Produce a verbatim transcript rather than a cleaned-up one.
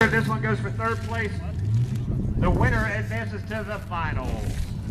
This one goes for third place. The winner advances to the finals.